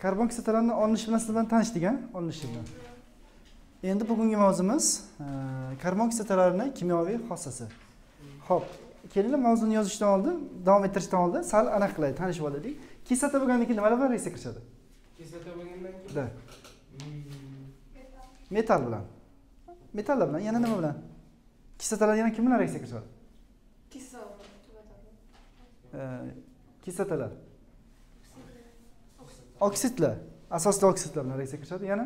Karbon kislotalarning olinishi bilan sizlar bilan tanishdik, ha? Olinishi bilan. Endi bugungi mavzumiz karbon kislotalarining kimyoviy xossasi. Xo'p, kelinglar mavzuni yozishdan oldin, davom ettirishdan oldin sal aniq qilaylik, tanishib olaylik. Kislota bo'lgandan keyin nimalar bilan reaksiya qilishadi? Kislota bo'lgandan keyin Da. Metal bilan. Metallar bilan yana nima bilan? Kislotalar yana kim bilan reaksiya qilishadi? Kislotalar. Oksidlar. Asosli oksidlar bilan reaksiya qilishadi. Yana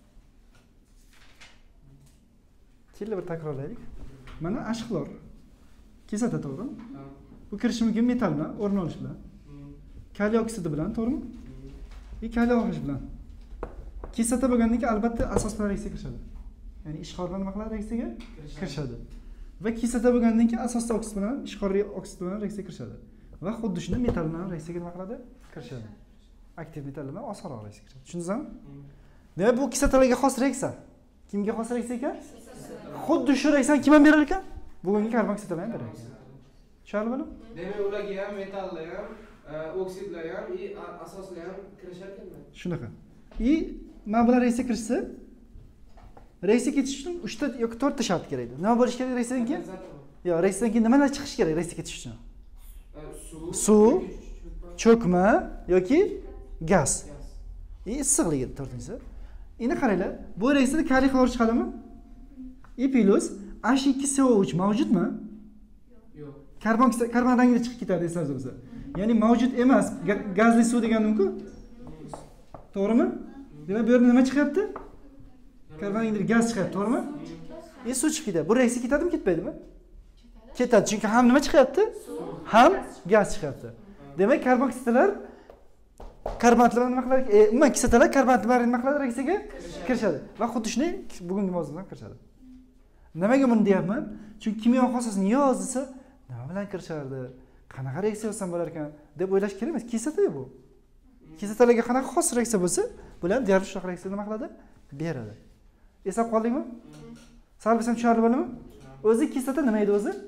kelib bir takrorlaylik. Mana ashqlor. Kislota, to'g'rimi? Bu kirishi mumkin metal bilan, o'rin olish bilan. Kaliy oksidi bilan, to'g'rimi? Kaliy OH bilan. Kislota bo'lgandan keyin albatta asos bilan reaksiya qilishadi. Ya'ni ishqor bilan nima qiladi reaksiyaga? Kirishadi. Va kislota bo'lgandan keyin asosli oksid bilan, ishqoriy oksid bilan reaksiyaga kirishadi. Va xuddi shunday metal bilan reaksiyaga nima qiladi? Kirishadi. Aktiv metal bilan osonroq reaksiyaga kirishadi. Tushundingizmi? Demak, bu kislotalarga xos reaksiya. Kimga xos reaksiya ekan? Xuddi shu reaksiyani kim ham berar ekan? Bugungi karbon kislotalar ham berar ekan. Tushunarlimi? Demak, ularga ham metallar ham, oksidlar ham, asoslar ham kirishar ekanmi? Shunaqa. Mana bular reaksiyaga kirishsa, reaksiya ketish uchun 3 ta yoki 4 ta shart kerak. Nima bo'lish kerak reaksiyadan keyin? Yo'q, reaksiyadan keyin nimalar chiqish kerak reaksiya ketish uchun? Suv, cho'kma yoki gaz. Issiqligi 4-inchisi. Endi qaranglar, bu reaksiyada kaliy xlor chiqadimi? Plus H2SO3 mavjudmi? Yo'q. Karbon rangida chiqib ketadi esingizda bo'lsa. Ya'ni mavjud emas, gazli suv deganim-ku. To'g'rimi? Demak, bu yerda nima chiqyapti? Karbon rangida gaz chiqyapti, to'g'rimi? Suv chiqib ketadi. Bu reaksiya ketadimi, ketmaydimi? Ketadi, chunki ham nima chiqyapti? Ham gaz chiqyapti. Demak, karbon kislotalar karbonatlar nima qiladi? Umuman kislotalar karbonatlar nima qiladi? Reaksiyaga kirishadi. Va xuddi shunday bugungi mavzuga ham kirishadi. Nimaga buni deyapman? Chunki kimyo xossasini yoz desa, nima bilan kirishardi? Qanaqa reaksiya olsam bo'lar ekan deb o'ylash kerak emas. Kislota bu. Kislotalarga qanaqa xos reaksiya bo'lsa, bular deyarli shunaqa reaksiya nima qiladi? Beradi. Eslab qoldingmi? Sal bilsam tushunarli bo'ladimi? O'zi kislota nima edi o'zi?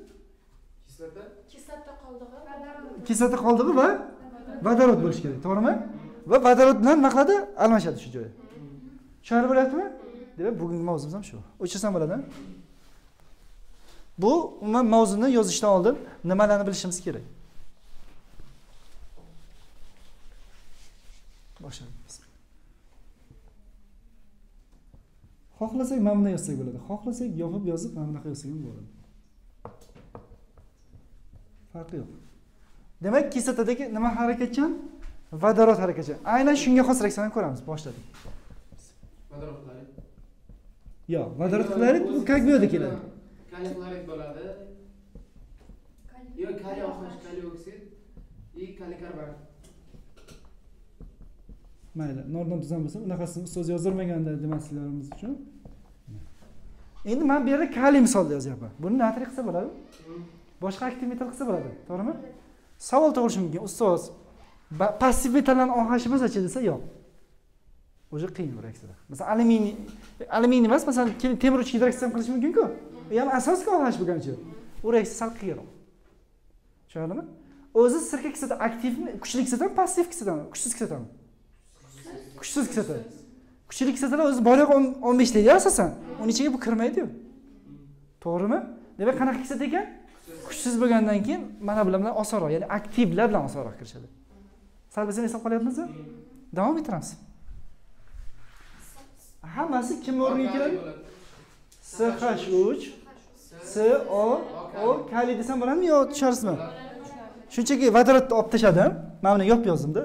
Kislota qoldig'i va vodorod bo'lish kerak, to'g'rimi? Va vodorod bilan nima qiladi? Almashadi shu joyda. Tushunarli bo'lyaptimi? Demak, bugungi mavzumiz ham shu. O'chirsam bo'ladi. Bu umuman mavzuni yozishdan oldin nimalarni bilishimiz kerak? Boshlaymiz. Xohlasak mana bunday yozsak bo'ladi. Xohlasak yozib mana bunaqa yozsak ham bo'ladi. Farqi yo'q. Demak, kislotadagi nima harakatchan? Vodorod harakatchan. Aynan shunga xos reaksiyani ko'ramiz. Boshladik. Vodorod xlorid. Yo'q, vodorod xlorid bu kagmioda keladi. Kaliy xlorid bo'ladi. Yo'q, kaliy OH, kaliy oksid, kaliy karbonat. Mayli, nordon tuzam bo'lsa, unaqasini ustoz yozdirmaganda demasliklarimiz uchun. Endi men bu yerda kaliy misolda yozyapman. Buni natriy qilsa bo'ladi? Boshqa aktiv metal qilsa bo'ladi, to'g'rimi? Savol tug'ilishi mumkin. Ustoz, passiv metallarning OH bo'lsa-chi desa, yo'q. O'sha qiyin bu reaksiyada. Masalan, alyuminiy emas, masalan, temir uchga reaksiya qilish mumkin-ku. U ham asosiy OH bo'lgancha. U reaksiya sal qiyinroq. Tushunarlimi? O'zi sirka kislota aktivmi, kuchli kislotami, passiv kislotami, kuchsiz kislotami? Kuchsiz kislota. Kuchli kislotalar o'zi bor-yo'q 15 deydi asosan. Uning ichiga bu kirmaydi-yu. To'g'rimi? Demak, qanaqa kislota ekan? Kuchsiz bo'lgandan keyin mana bular bilan osonroq, ya'ni aktivlar bilan osonroq kirishadi. Sal bilsam eslab qolyapmizmi? Davom etamiz. Hammasi kim o'rniga keladi? CH3, CO, O, kaliy desam bo'ladimi yo tusharsizmi? Shunchaki vodorodni olib tashladim. Men buni yopib yozdim-da.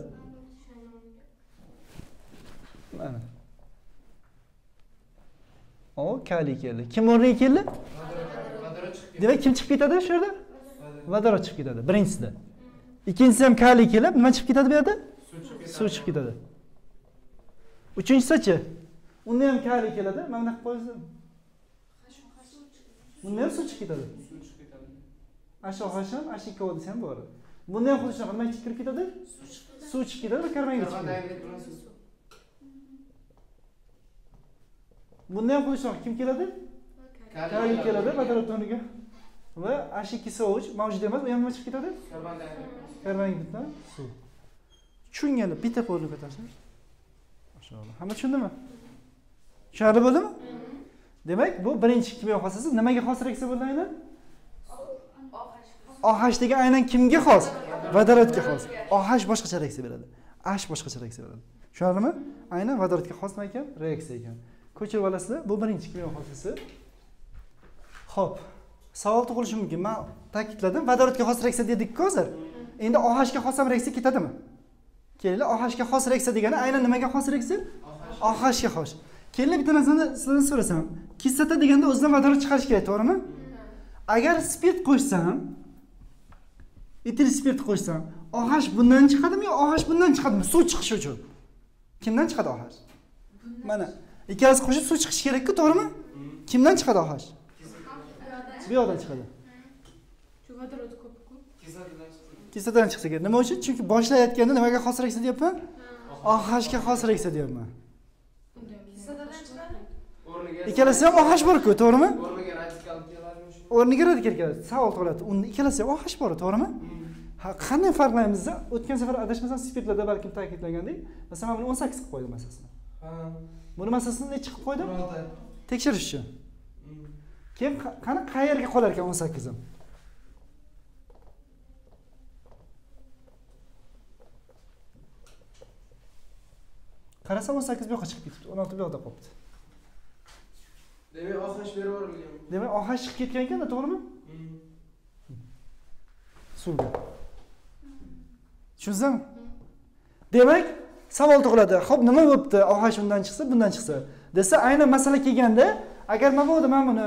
Mana. O, kaliy keldi. Kim o'rniga keldi? Demak, kim chiqib ketadi shu yerda? Vodorod chiqib ketadi birinchisida. Ikkinchisi ham kaliy kelib, nima chiqib ketadi bu yerda? Suv chiqib ketadi. Uchinchisi-chi? Unda ham kaliy keladi. Mana bunaqa qo'yasiz. Bunda ham suv chiqib ketadi. H2O ham H2O desa ham bo'ladi. Bunda ham xuddi shunaqa nima chiqib ketadi? Suv chiqib ketadi va karbonat chiqib ketadi. Bunda ham xuddi shunaqa kim keladi? Kaliy keladi vodorod o'rniga. Va H2SO3 mavjud emas, u ham nima chiqib ketadi? Karbonat suv. Tushunganlar bitta qo'lni ko'tarsin. Inshaalloh. Hamma tushundimi? Tushunarli bo'ldimi? Demak, bu birinchi kimyo xossasi nimaga xos reaksiya bo'ldi aynan? OH degan aynan kimga xos? Vodorodga xos. OH boshqacha reaksiya beradi. H boshqacha reaksiya beradi. Tushunarlimi? Aynan vodorodga xos nima ekan? Reaksiya ekan. Ko'chirib olasizlar. Bu birinchi kimyo xossasi. Xo'p. Savol tug'ilishi mumkin. Men ta'kidladim, vodorodga xos reaksiya dedik-ku hozir. Endi OH ga xos ham reaksiya ketadimi? Kelinglar, OH ga xos reaksiya degani aynan nimaga xos reaksiya? OH ga xos. Kelinglar, bitta narsani sizlardan so'rasam, kislota deganda o'zidan vodorod chiqarish kerak, to'g'rimi? Agar spirt qo'shsam, etil spirt qo'shsam, OH bundan chiqadimi yo OH bundan chiqadimi? Suv chiqishi uchun. Kimdan chiqadi OH? Mana, ikkalasi qo'shib suv chiqishi kerak-ku, to'g'rimi? Kimdan chiqadi OH? Bu yoqdan chiqadi. Shu vodorod ko'p-ku. Kislotadan chiqsa kerak. Nima uchun? Chunki boshlayotganda nimaga xos reaksiya deyapman? OH ga xos reaksiya deyapman. Ikkalasi ham OH bor-ku, to'g'rimi? O'rniga radikal keladimi shu? O'rniga radikal keladi. Savol tug'iladi. Unda ikkalasi ham OH bor, to'g'rimi? Ha, qanday farqlaymiz? O'tgan safar adashmasam spirtlarda balkim ta'kidlagandek, masalan, men buni 18 qilib qo'ydim asosini. Ha. Buni masasini necha qilib qo'ydim? 16. Tekshirish uchun. Keyin qani qayerga qolar ekan 18 im? Qarasam 18 bu yoqqa chiqib ketibdi, 16 bu yoqda qolibdi. Demak, OH berib yuborilgan. Demak, OH chiqib ketgan ekan-da, to'g'rimi? Suvga. Tushunsanmi? Demak, savol tug'iladi. Xo'p, nima bo'libdi? OH undan chiqsa, bundan chiqsa. Desa, aynan masala kelganda, agar mabodo men buni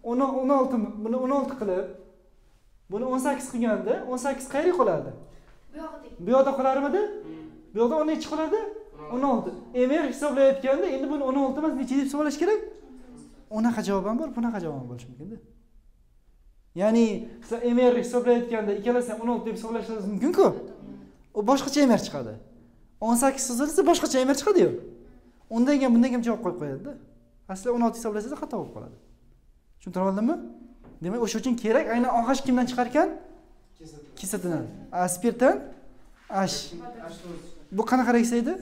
16 qilib, buni 18 qilganda, 18 qayerga qolardi? Bu yoqda qolarmidi? Bu yoqda 12 qolardi? 16. Emer hisoblayotganda endi buni 16 emas, necha deb hisoblash kerak? Unaqa javob ham bor, bunaqa javob ham bo'lishi mumkin-da. Ya'ni, siz emer hisoblayotganda ikkalasi ham 16 deb hisoblashingiz mumkin-ku. U boshqacha emer chiqadi. 18 sozilsa boshqacha emer chiqadi-yu. Undan ham bundan ham javob qo'yib qo'yadi-da. Aslida 16 hisoblasangiz xato bo'lib qoladi. Tushuntirib oldimmi? Demak, o'sha uchun kerak aynan OH kimdan chiqar ekan? Kislotadan. Spirtdan H. Bu qanaqa reaksiya edi?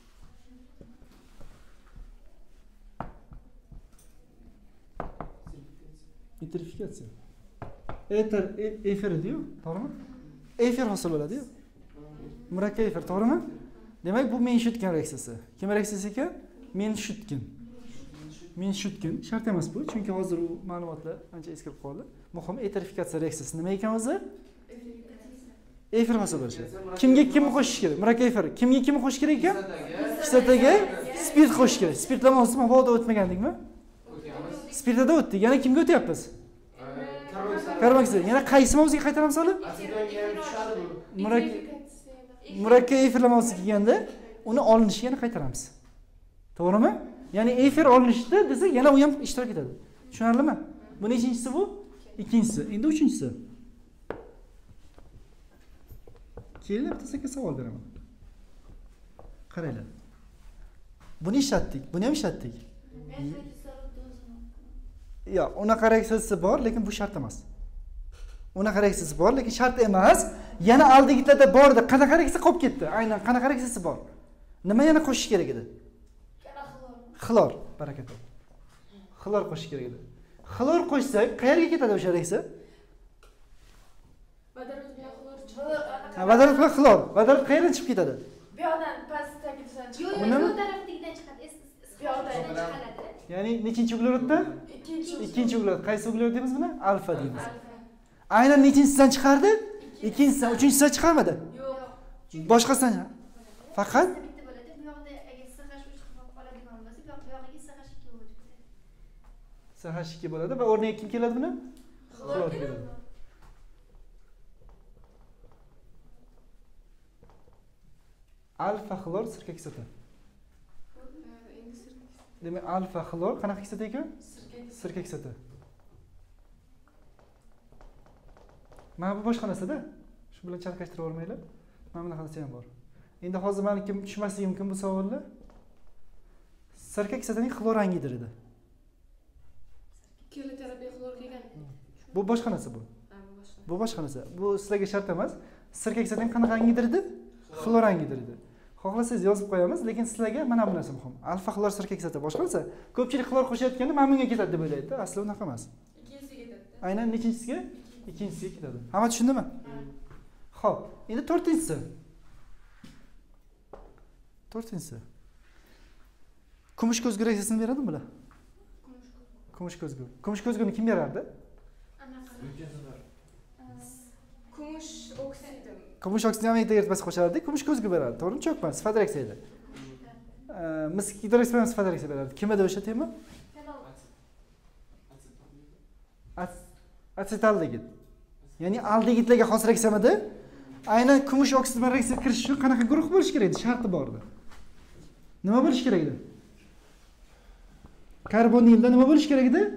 Nitrifikatsiya. Efir edi-yu, to'g'rimi? Efir hosil bo'ladi-yu. Murakkab efir, to'g'rimi? Demak, bu Menshutkin reaksiyasi. Kim reaksiyasi ekan? Menshutkin. Menshutkin shart emas bu, chunki hozir u ma'lumotlar ancha eskirib qoldi. Muhim etrifikatsiya reaksiyasi nima ekan o'zi? Efir hosil bo'lishi. Kimga kimni qo'shish kerak? Murakkab efir. Kimga kimni qo'shish kerak ekan? Kislotaga spirt qo'shish kerak. Spirtlamosi havoda o'tmagandikmi? Spirtada o'tdik. Yana kimga o'tyapmiz? Karboksil. Yana qaysi mavzuga qaytaramiz hali? Murakkab efirlamosi kelganda uni olinishiga yana qaytaramiz. To'g'rimi? Ya'ni efir olinishda desak, yana u ham ishtirok etadi. Tushunarlimi? Bu nechinchisi bu? Ikkinchisi. Endi uchinchisi. Kelinglar, bitta savol beraman. Qaranglar. Buni ishlatdik, buni ham ishlatdik. Yo, unaqa reaksiyasi bor, lekin bu shart emas. Unaqa reaksiyasi bor, lekin shart emas. Yana aldigilarda bor edi. Qanaqa reaksiya qolib ketdi? Aynan qanaqa reaksiyasi bor? Nima yana qo'shish kerak edi? Xlor, barakat. Xlor qo'shish kerak edi. Xlor qo'shsak, qayerga ketadi o'sha reaksiya? Vodorod bilan xlor chiqadi. Vodorod bilan xlor. Vodorod qayerdan chiqib ketadi? Bu yoqdan pastdagi chiqadi. Yo'q, bu tarafdagidan chiqadi. Bu yoqdan chiqadi. Ya'ni nechinchi ugleroddan? Ikkinchi uglerod. Qaysi uglerod deymiz buni? Alfa deymiz. Aynan nechinchisidan chiqardi? Ikkinchisidan, uchinchisidan chiqarmadi. Yo'q. Boshqasidan faqat Bitta bo'ladi. Bu yoqda agar SH3 qilib qoladigan bo'lsa, bu yog'iga SH2 bo'ladi. SH2 bo'ladi va o'rniga kim keladi buni? Xlor keladi. Alfa xlor sirka kislota. Demak, alfa xlor qanaqa kislota ekan? Sirka kislota. Mana bu boshqa narsa-da. Shu bilan chalkashtirib olmaylar. Mana bunaqa narsa ham bor. Endi hozir meni kim tushmasligi mumkin bu savollar. Sirka kislotaning xlor rangidir edi. Keloterapiya xlor kelgan. Bu boshqa narsa bu. Bu boshqa narsa. Bu sizlarga shart emas. Sirka kislotaning qanaqa rangidir edi? Xlor rangidir edi. Xohlasangiz yozib qo'yamiz, lekin sizlarga mana bu narsa muhim. Alfa xlor sirka kislota boshqa bo'lsa, ko'pchilik xlor qo'shayotganda mana bunga ketadi deb o'ylaydi. Asli unaqa emas. Ikkinchisiga ketadi. Aynan nechinchisiga? Ikkinchisiga ketadi. Hamma tushundimi? Xo'p, endi 4-inchisi. 4-inchisi. Kumush ko'zgu reaksiyasini beradimi bular? Kumush ko'zgu. Kumush ko'zguni kim berardi? Kumush oksidi. Kumush oksidini amayda eritmasi qo'shardik, kumush ko'zgu berardi. To'g'rimi? Cho'kma, sifat reaksiyada. Mis gidroksida ham sifat reaksiya berardi. Kim edi o'sha tema? Asetaldegid. Ya'ni aldegidlarga xos reaksiyamidi? Aynan kumush oksid bilan reaksiya kirish uchun qanaqa guruh bo'lish kerak edi? Sharti bor edi. Nima bo'lish kerak edi? Karbonilda nima bo'lish kerak edi?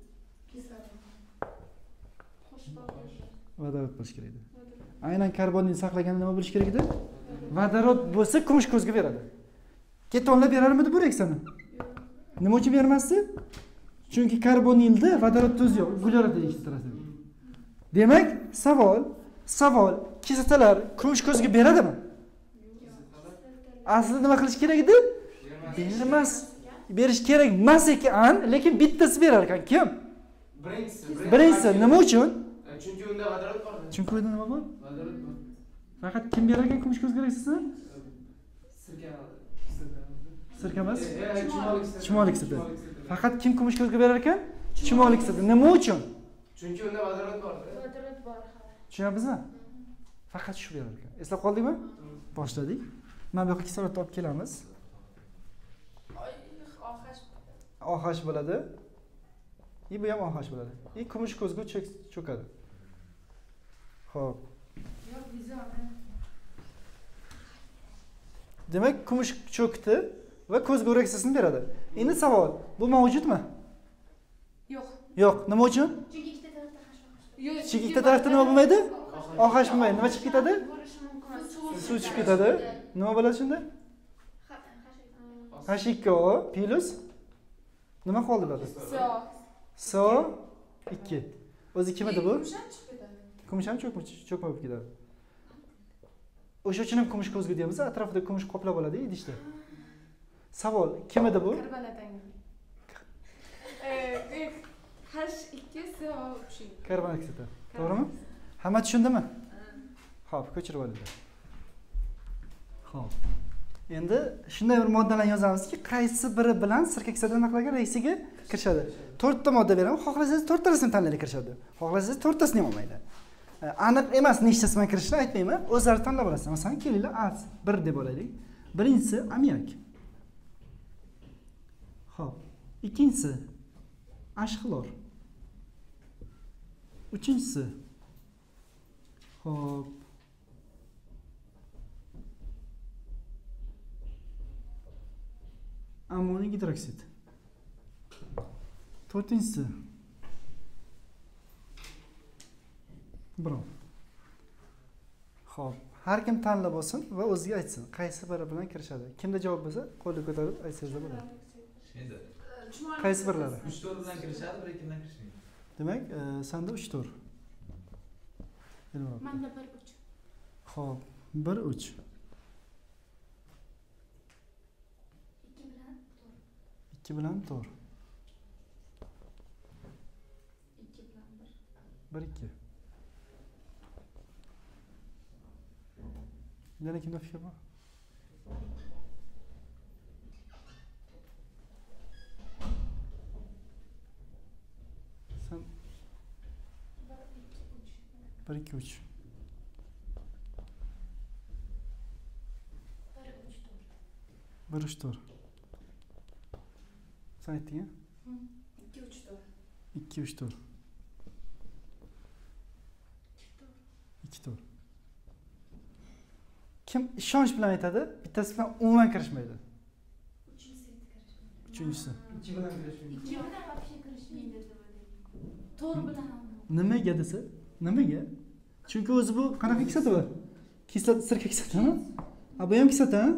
Vodorod bo'lish kerak edi. Aynan karbonil saqlaganda nima bo'lish kerak edi? Vodorod bo'lsa kumush ko'zga beradi. Ketonlar berarmidi bu reaksiyani? Nima uchun bermasdi? Chunki karbonilda vodorod tuz yo'q, uglerod yetishtiradi. Demak, savol, kislotalar kumush ko'zga beradimi? Aslida nima qilish kerak edi? Bermas. Berish kerak emas ekan, lekin bittasi berar ekan. Kim? Birinchisi. Nima uchun? Chunki unda vodorod bor. Chunki unda nima bor? Vodorod bor. Faqat kim berar ekan kumush ko'zga reaksiyasini? Sirka emas? Chumoliq sidi. Faqat kim kumush ko'zga berar ekan? Chumoliq sidi. Nima uchun? Chunki unda vodorod bor. Vodorod bor. Tushunabsizmi? Faqat shu berar ekan. Eslab qoldingmi? Boshladik. Mana bu yoqqa kislorod olib kelamiz. OH bo'ladi. Bu ham OH bo'ladi. Kumush ko'zgu cho'kadi. Xo'p. Demak, kumush cho'kdi va ko'zgu reaksiyasini beradi. Endi savol, bu mavjudmi? Yo'q. Yo'q. Nima uchun? Chunki ikkita tarafda hash va Yo'q. Chunki ikkita tarafda nima bo'lmaydi? OH bo'lmaydi. Nima chiqib ketadi? Suv chiqib ketadi. Nima bo'ladi shunda? H2O plus nima qoldi bularda? SO2. O'zi kim edi bu? Kumush ham cho'kma bo'lib ketadi. O'sha uchun ham kumush ko'zgu deymiz, atrofida kumush qoplab oladi idishda. Savol, kim edi bu? H2SO3. Karbon oksidi. To'g'rimi? Hamma tushundimi? Xo'p, ko'chirib olinglar. Xo'p. Endi shunday bir moddalarni yozamizki, qaysi biri bilan sirka kislota aniqlagan reaksiyaga kirishadi. 4 ta modda beraman, xohlasangiz 4 tasini tanlaylik kirishadi. Xohlasangiz 4 tasini ham olmaydi. Aniq emas nechtasi bilan kirishini aytmayman, o'zlari tanlab olasiz. Masalan, kelinglar A1 deb olaylik. Birinchisi ammiak. Xo'p. Ikkinchisi H-xlor. Uchinchisi xo'p. Ammoniy gidroksid. To'rtinchisi brom. Xo'p, har kim tanlab olsin va o'ziga aytsin, qaysi biri bilan kirishadi. Kimda javob bo'lsa, qo'lni ko'tarib aytsangiz bo'ladi. Endi Qaysi birlari? 3 to'r bilan kirishadi, 1 2 bilan kirishmaydi. Demak, senda 3 to'r. Menda 1 3. Xo'p, 1 3. 2 bilan to'r. 1 2. Yana kimda fikr bor? Sen 1 2 3. 1 3 to'r. Sen aytding ya? 2 3 to'r. 2 3 to'r. 2 to'r. Kim ishonch bilan aytadi, bittasi bilan umuman kirishmaydi. Uchinchisi. 2 bilan kirishmaydi. 2 bilan вообще kirishmaydi deb o'ylayman. To'r bilan ham. Nimaga desa? Nimaga? Chunki o'zi bu qanaqa kislota bu? Kislota sirka kislotami? Ha, bu ham kislota, ha?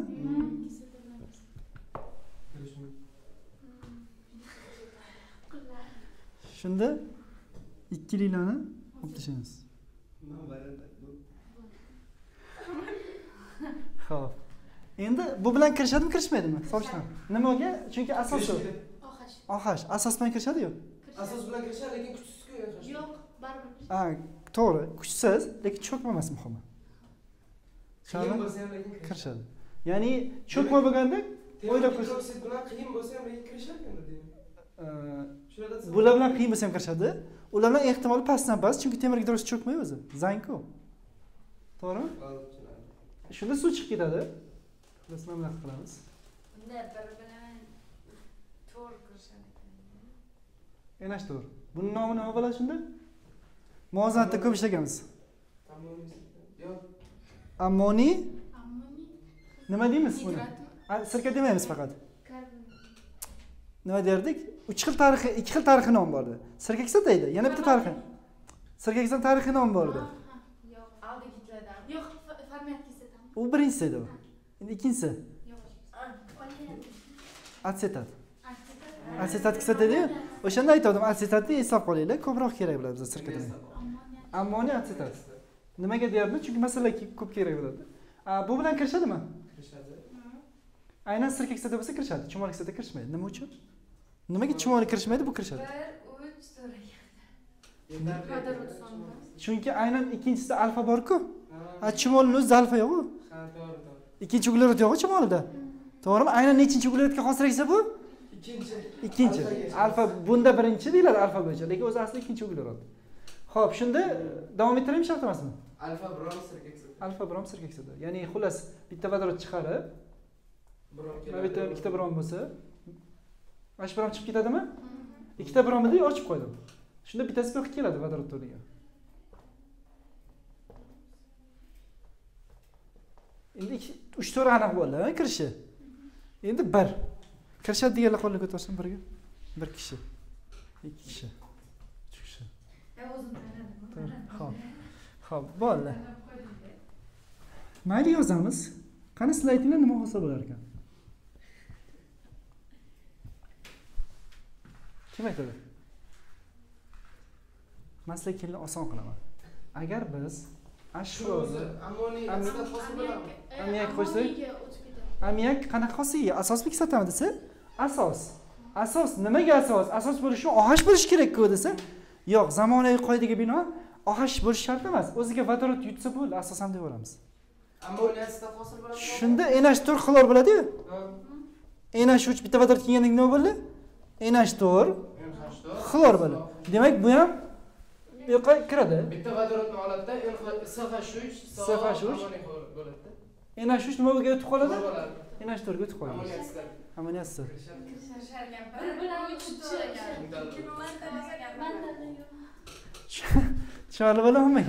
Shunda ikkililarni olib tashlaymiz. Xo'p. Endi bu bilan kirishadimi, kirishmaydimi? Solishdan. Nimaga? Chunki asosi Kirishmaydi. Oxash. ohash. Asos bilan kirishadi-yu. Asos bilan kirishadi, lekin kuchsizku yo'q. Yo'q, baribir. Ha, to'g'ri. Kuchsiz, lekin cho'kmamas muhimi. Qiyin bo'lsa ham lekin Kirishadi. Ya'ni cho'kma bo'lganda o'ylab ko'rsa, oksid bilan qiyin bo'lsa ham lekin kirishar ekan deyman. Shunada bular bilan qiyin bo'lsa ham kirishadi. Ular bilan ehtimoli pastdan past, chunki temir gidroz cho'kmaydi o'zi. Zaynku. To'g'rimi? Shunda suv chiqib ketadi. Biz nima bunaqa qilamiz? Bunda bir bilan to'g'ri kirishadi ekan. Enash to'g'ri. Buning nomi nima bo'ladi shunda? Muvozanatda ko'p ishlaganmiz. Yo'q. Ammoniy Ammoniy. nima deymiz buni? Nitratmi? Sirka demaymiz faqat. Karbon. Nima derdik? 3 xil tarixiy, 2 xil tarixiy nom bor edi. Sirka kislota edi. Yana bitta tarixiy. Sirka kislota tarixiy nom bor edi. Yo'q. Aldi kitlardan. Yo'q, ferment kislotami? U birinchisi edi. Endi ikkinchisi Yo'q. atsetat. Asetat. Atsetat kislota edi. O'shanda aytdim, atsetatni eslab qolinglar, ko'proq kerak bo'ladi bizga sirkadan. Ammoniy. Ammoniy atsetat. Nimaga deyapman? Chunki masala ko'p kerak bo'ladi. Bu bilan kirishadimi? Kirishadi. Aynan sirka kislota bo'lsa kirishadi, chumoli kislota kirishmaydi. Nima uchun? Nimaga chumoli kirishmaydi, bu kirishadi? 1 3 so'ragan. Vodorod soni. Chunki aynan ikkinchisida alfa bor-ku. Chumolning o'zida alfa yo'q-ku. Ha, to'g'ri. Ikkinchi uglerod yo'q chumolida. To'g'rimi? Aynan nechinchi uglerodga xosraysa bu? Ikkinchi. Alfa bunda birinchi deyiladi alfa bo'yicha, lekin o'zi asli ikkinchi uglerod. Xo'p, shunda davom ettiraymi shart emasmi? Alfa brom sirka kislota. Alfa brom sirka kislota. Ya'ni xullas bitta vodorod chiqarib, Brom mana bitta ikkita brom bo'lsa, mana shu brom chiqib ketadimi? Ikkita bromni ochib qo'ydim. Shunda bittasi yo'q keladi vodorod o'rniga. Endi 3-4 aniq bo'ldi, kirishi. Endi 1. Kirishadi deganlar qo'lni ko'tarsin birga. 1 kishi. 2 kishi. 3 kishi. O'zim tanadim. Xo'p. Xo'p, bo'ldi. Mayli yozamiz. Qani slaydinglar nima bo'lsa bo'lar ekan? Kim aytadi? Masala kelni oson qilaman. Agar biz ashyo ammoniy atsetat hosil bo'ladi. Ammiak qo'ysak? Ammoniyaga o'tib ketadi. Ammiak qanaqa xosiyga? Asosli kislotami desa? Asos. Asos nimaga asos? Asos bo'lishi uchun OH bo'lishi kerak-ku desa? Yo'q, zamonaviy qoidaga binoan OH bo'lish shart emas. O'ziga vodorod yutsa bo'ldi, asos ham deb olamiz. Ammoniy atsetat hosil bo'ladi. Shunda NH4 xlor bo'ladi-yu. NH3 bitta vodorod kelganda nima bo'ldi? NH4 xlor bo'ladi. Demak, bu ham bu yoqqa kiradi. Bitta vodorodni oladida SH3 ammoniy bo'ladi. NH3 nima bo'lga o'tib qoladi? Bo'ladi. NH4 ga o'tib qoladi. Ammoniy atsetat. Ammoniy atsetat. Kirishadigan. Bir bilan uch so'ragan. Tushunarli bo'ladimi?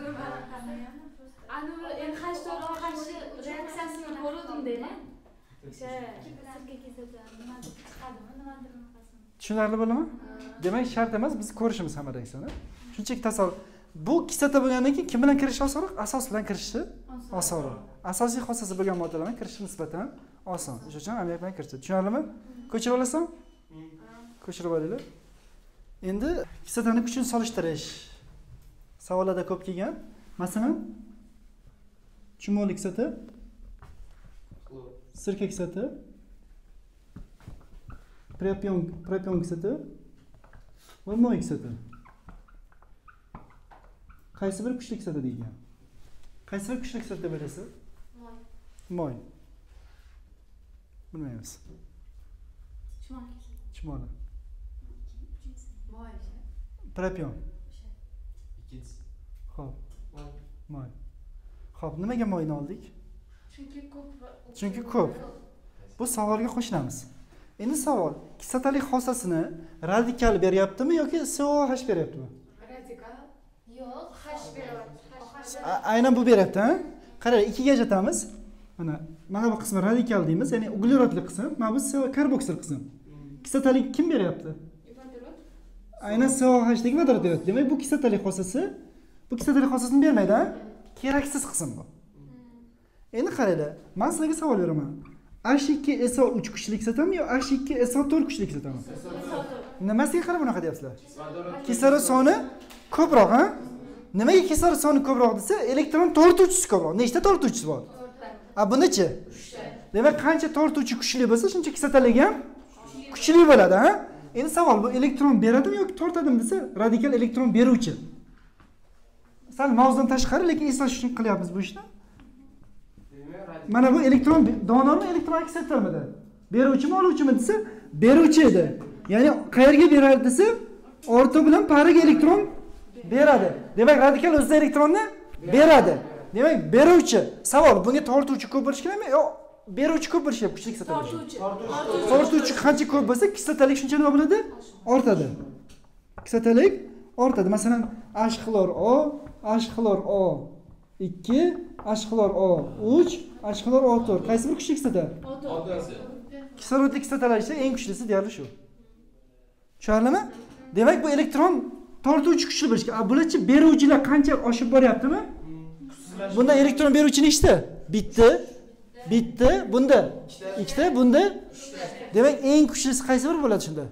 Anu NH4 OH reaksiyasini ko'rdim deydi. O'sha sirka kislota nima chiqadimi, nimadir bunaqasini. Tushunarli bo'ladimi? Demak, shart emas, biz ko'rishimiz hamma reaksiyani. Shunchaki tasavvur. Bu kislota bo'lgandan keyin kim bilan kirish osonroq? Asos bilan kirishi osonroq. Asosiy xossasi bo'lgan moddalar bilan kirish nisbatan oson. O'sha uchun ammiak bilan kirishdi. Tushunarlimi? Ko'chirib olasan? Ko'chirib olinglar. Endi kislotani kuchini solishtirish savollarda ko'p kelgan. Masalan, chumoli kislota, sirka kislota, propion kislota va moy kislota. Qaysi bir kuchli kislota deyilgan? Qaysi bir kuchli kislota deb bilasiz? Moy. Bilmaymiz. Chumoli. Moy. Propion. Ikkinchisi. Xo'p. Moy. Xo'p, nimaga moyni oldik? Chunki ko'p. Bu savolga qo'shilamiz. Endi savol, kislotalik xossasini radikal beryaptimi yoki SOH beryaptimi? Radikal. Yo'q, H beryapti. Aynan bu beryapti, ha? Qarang, ikkiga ajratamiz. Mana bu qismi radikal deymiz, ya'ni uglerodli qism, mana bu karboksil qism. Kislotalik kim beryapti? Vodorod. Aynan SOH dagi vodorod beryapti. Demak, bu kislotalik xossasi, bu kislotalik xossasini bermaydi, ha? Keraksiz qism bu. Endi qaranglar, men sizlarga savol beraman. H2SO3 kuchli kislotami yo H2SO4 kuchli kislotami? Nimasiga qarab bunaqa deyapsizlar? Kislorod soni ko'proq, ha? Nimaga kislorod soni ko'proq desa, elektron tortuvchisi ko'proq. Nechta tortuvchisi bor? Bunachi? Demak, qancha tortuvchi kuchli bo'lsa, shuncha kislotalik ham kuchli bo'ladi, ha? Endi savol, bu elektron beradimi yoki tortadimi desa, radikal elektron beruvchi. Sal mavzudan tashqari, lekin eslash uchun qilyapmiz bu ishni. Mana bu elektron donormi, elektron akseleratormidi? Beruvchimi, oluvchimi desa, beruvchi edi. Ya'ni qayerga beradi desa, orta bilan pariga elektron beradi. Demak, radikal o'zida elektronni beradi. Demak, beruvchi. Savol, bunga tortuvchi ko'p bo'lish kerakmi yo beruvchi ko'p bo'lishi kerak kuchli kislotalik? Tortuvchi qancha ko'p bo'lsa, kislotalik shuncha nima bo'ladi? Ortadi. Kislotalik ortadi. Masalan, H-xlor O, H-xlor O2, H-xlor O3, H-xlor O4. Qaysi bir kuchli kislota? Kislorodli kislotalar esa eng kuchlisi deyarli shu. Tushunarlimi? Demak, bu elektron tortuvchi kuchli bo'lishi kerak. Bularchi beruvchilar qancha oshib boryaptimi? Bunda elektron beruvchi nechta? Bitta, bunda ikkita, bunda. Demak, eng kuchlisi qaysi biri bo'ladi shunda?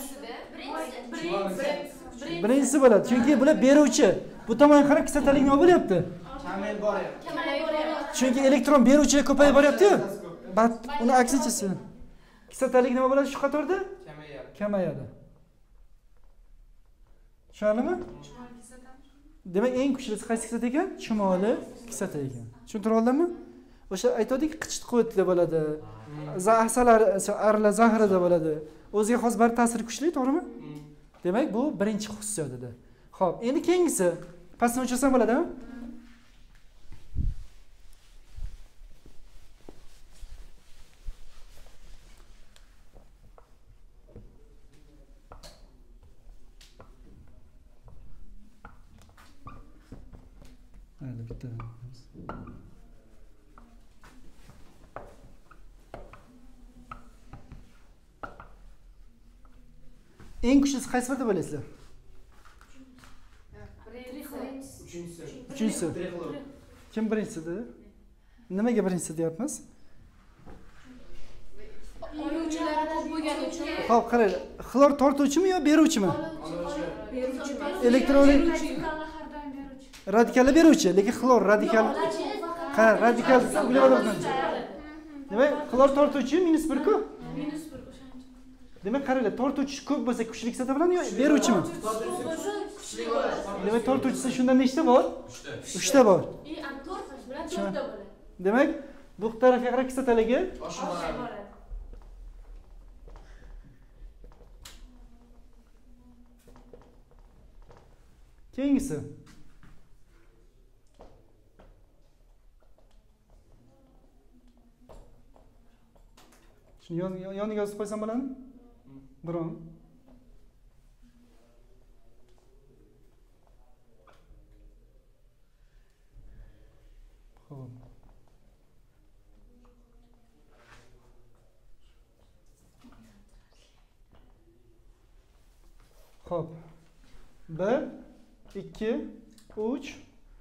Birinchisi bo'ladi. Chunki bular beruvchi. Bu tomonga qarab kislotalik nima bo'lyapti? Kamayib boryapti. Chunki elektron beruvchilar ko'payib boryapti-ku. Uni aksinchasi. Kislotalik nima bo'ladi shu qatorda? Kamayadi. Tushunarlimi? Demak, eng kuchlisi qaysi kislota ekan? Chumoli kislota ekan. Tushuntira oldimmi? O'sha aytdik, qichit quvvatli bo'ladi. Asalari, arla zahrida bo'ladi. O'ziga xos bir ta'siri kuchli, to'g'rimi? Demak, bu birinchi xususiyat edi. Xo'p, endi keyingisi pastni o'chirsam bo'ladimi? Hadi bitta. Eng kuchlisi qaysi birda bilasizlar? Uchinchisi. Kim birinchisi dedi? Nimaga birinchisi deyapmiz? Oluvchilar ko'p bo'lgani uchun. Xo'p, qarang, xlor tortuvchimi yo beruvchimi? Elektron radikalni beruvchi, lekin xlor radikal. Qara, radikal uglevodordan. Demak, xlor tortuvchi -1 ku? -1 o'shancha. Demak, qaranglar, tortuvchi ko'p bo'lsa kuchli kislota bilan yo beruvchimi? Kuchli bo'ladi. Demak, tortuvchisi shundan nechta bor? 3 ta bor. Tortish bilan 4 ta bo'ladi. Demak, bu tarafga qarab kislotaligi Oshib boradi. keyingisi. Shuni yoniga yozib qo'ysam bo'ladimi? Biron. Xo'p. Xo'p. 1 2 3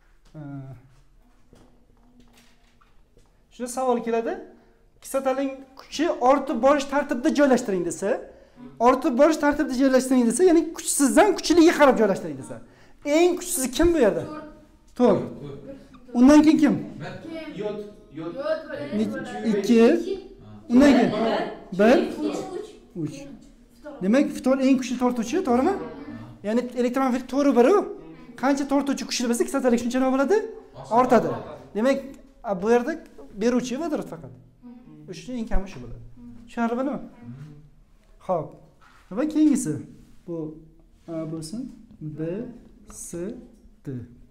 Shuna savol keladi. Kislotaning kuchi ortib borish tartibida joylashtiring desa, ortib borish tartibida joylashtiring desa, ya'ni kuchsizdan kuchliga qarab joylashtiring desa. Eng kuchsizi kim bu yerda? 4. Undan keyin kim? Yod. 2. Undan keyin 1 3. Demak, fitor eng kuchli tortuvchi, to'g'rimi? Ya'ni elektron fil to'g'ri biri. Qancha tortuvchi kuchli bo'lsa, kislotalik shuncha nima bo'ladi? Ortadi. Demak, bu yerda beruvchi vodorod faqat. Uchinchi eng kami shu bo'ladi. Tushunarlimi? Xo'p. Va keyingisi bu A bo'lsin, B, C, D.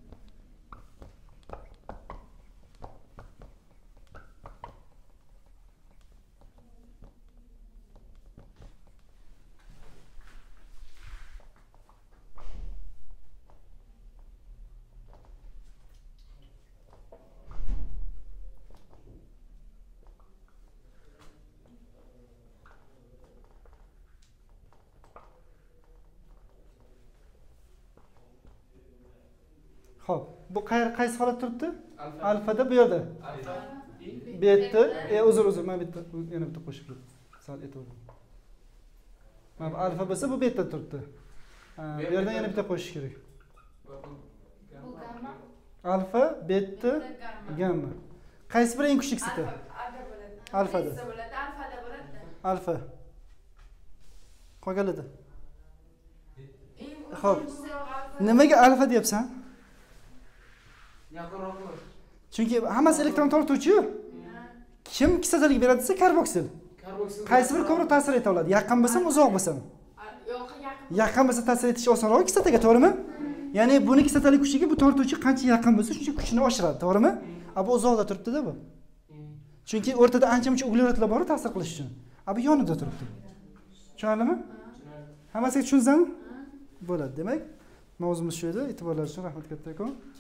Xo'p, bu qaysi holat turibdi? Alfada bu yerda. Alfa. Beta, uzr, men bitta yana bitta qo'shib ketdim. Sal e'tiborli. Mana bu alfa bo'lsa, bu beta turibdi. Bu yerdan yana bitta qo'shish kerak. Bu gamma. Alfa, beta, gamma. Qaysi biri eng kuchli kislota? Alfada. Neyse bo'ladi, alfada bo'ladi. Alfa. Qolganlarda. Eng Xo'p. uzoq alfa. Nimaga alfa deyapsan? Yaqinroq bo'l. Chunki hammasi elektron tortuvchi-yu. Kim kislotalik beradi desa karboksil. Karboksil. Qaysi biri ko'proq ta'sir eta oladi? Yaqin bo'lsa, uzoq bo'lsa? Yaqin. Yaqin bo'lsa ta'sir etishi osonroq kislotaga, to'g'rimi? Ya'ni buni kislotalik kuchiga bu tortuvchi qancha yaqin bo'lsa, shuncha kuchini oshiradi, to'g'rimi? Bu uzoqda turibdi-da bu. Chunki o'rtada ancha-muncha uglerodlar bor ta'sir qilish uchun. Bu yonida turibdi. Tushunarlimi? Hammasiga tushundingizmi? Bo'ladi. Demak, mavzumiz shu edi. E'tiborlaringiz uchun rahmat kattakon.